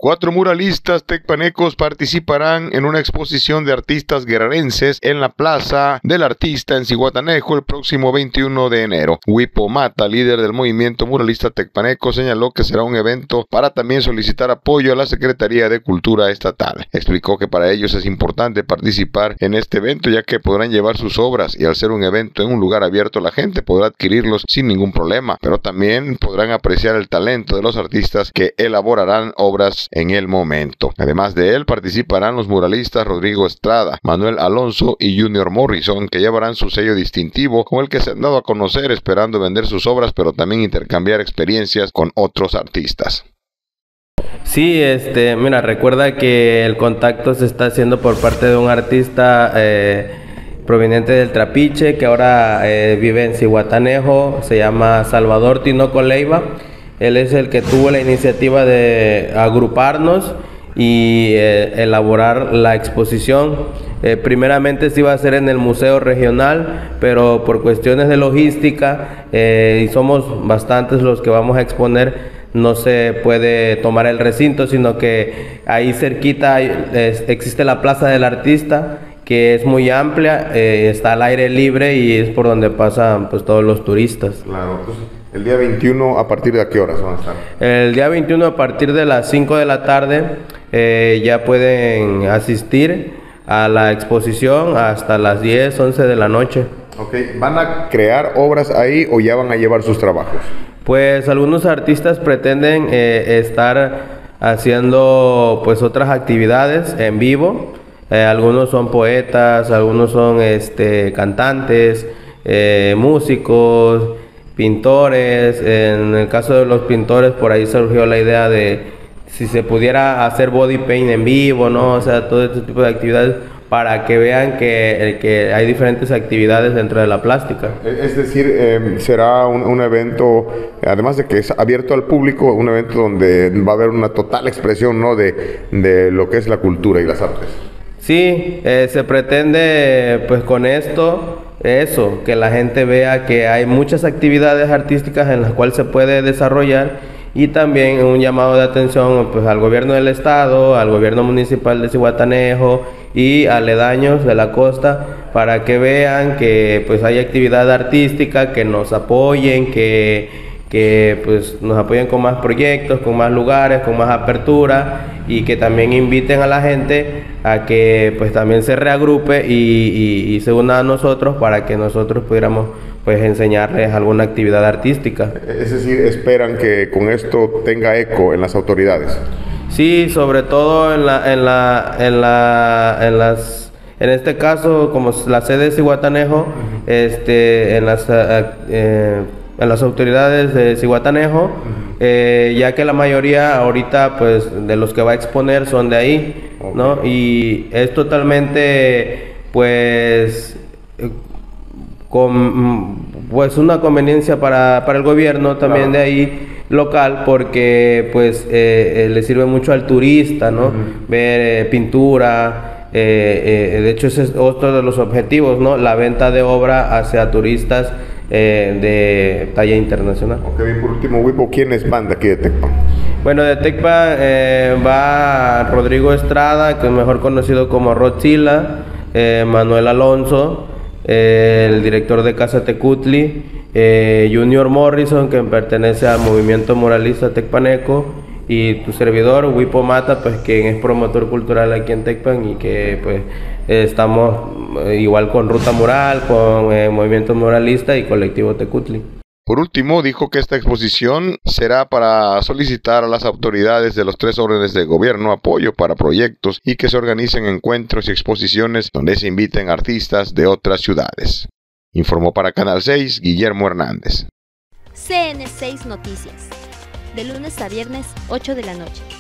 4 muralistas tecpanecos participarán en una exposición de artistas guerrerenses en la Plaza del Artista en Zihuatanejo el próximo 21 de enero. Huipo Mata, líder del movimiento muralista tecpaneco, señaló que será un evento para también solicitar apoyo a la Secretaría de Cultura Estatal. Explicó que para ellos es importante participar en este evento, ya que podrán llevar sus obras y al ser un evento en un lugar abierto la gente podrá adquirirlos sin ningún problema, pero también podrán apreciar el talento de los artistas que elaborarán obras en el momento. Además de él, participarán los muralistas Rodrigo Estrada, Manuel Alonso y Junior Morrison, que llevarán su sello distintivo con el que se han dado a conocer, esperando vender sus obras, pero también intercambiar experiencias con otros artistas. Sí, mira, recuerda que el contacto se está haciendo por parte de un artista proveniente del Trapiche, que ahora vive en Zihuatanejo, se llama Salvador Tinoco Leiva. Él es el que tuvo la iniciativa de agruparnos y elaborar la exposición. Primeramente se iba a hacer en el Museo Regional, pero por cuestiones de logística, y somos bastantes los que vamos a exponer, no se puede tomar el recinto, sino que ahí cerquita existe la Plaza del Artista, que es muy amplia, está al aire libre y es por donde pasan pues todos los turistas. Claro, entonces, el día 21, ¿a partir de a qué horas van a estar? El día 21 a partir de las 5 de la tarde ya pueden asistir a la exposición hasta las 10, 11 de la noche. Ok, ¿van a crear obras ahí o ya van a llevar sus trabajos? Pues algunos artistas pretenden estar haciendo pues otras actividades en vivo. Algunos son poetas, algunos son cantantes, músicos, pintores. En el caso de los pintores, por ahí surgió la idea de si se pudiera hacer body paint en vivo, ¿no? O sea, todo este tipo de actividades para que vean que hay diferentes actividades dentro de la plástica. Es decir, será un evento, además de que es abierto al público, un evento donde va a haber una total expresión, ¿no?, de lo que es la cultura y las artes. Sí, se pretende pues con esto, eso, que la gente vea que hay muchas actividades artísticas en las cuales se puede desarrollar, y también un llamado de atención pues al gobierno del estado, al gobierno municipal de Zihuatanejo y aledaños de la costa, para que vean que pues hay actividad artística, que nos apoyen, que pues nos apoyen con más proyectos, con más lugares, con más apertura, y que también inviten a la gente a que pues también se reagrupe y se una a nosotros para que nosotros pudiéramos pues enseñarles alguna actividad artística. Es decir, esperan que con esto tenga eco en las autoridades. Sí, sobre todo en este caso, como la sede de Zihuatanejo, en las autoridades de Zihuatanejo, ya que la mayoría ahorita pues de los que va a exponer son de ahí, ¿no? Y es totalmente pues pues una conveniencia para el gobierno también, claro, de ahí local, porque pues le sirve mucho al turista, ¿no? Ver pintura, de hecho ese es otro de los objetivos, ¿no? La venta de obra hacia turistas de talla internacional. Ok, y por último, Huipo, ¿quiénes van de aquí de Tecpan? Bueno, de Tecpan va Rodrigo Estrada, que es mejor conocido como Rodzilla, Manuel Alonso, el director de Casa Tecutli, Junior Morrison, que pertenece al movimiento muralista tecpaneco, y tu servidor, Huipo Mata, pues quien es promotor cultural aquí en Tecpan, y que pues estamos igual con Ruta Mural, con Movimiento Muralista y Colectivo Tecutli. Por último, dijo que esta exposición será para solicitar a las autoridades de los 3 órdenes de gobierno apoyo para proyectos y que se organicen encuentros y exposiciones donde se inviten artistas de otras ciudades. Informó para Canal 6, Guillermo Hernández. CN6 Noticias, de lunes a viernes, 8 de la noche.